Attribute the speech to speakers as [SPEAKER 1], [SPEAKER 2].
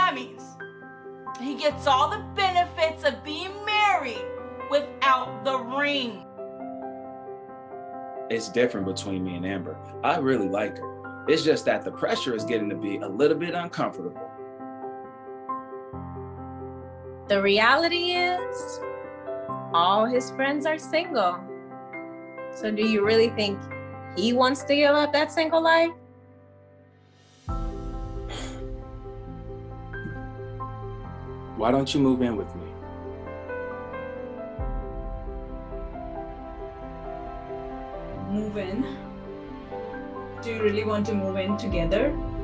[SPEAKER 1] that means? He gets all the benefits of being married without the ring.
[SPEAKER 2] It's different between me and Amber. I really like her. It's just that the pressure is getting to be a little bit uncomfortable.
[SPEAKER 3] The reality is, all his friends are single. So do you really think he wants to give up that single life?
[SPEAKER 2] Why don't you move in with me?
[SPEAKER 4] Move in? Do you really want to move in together?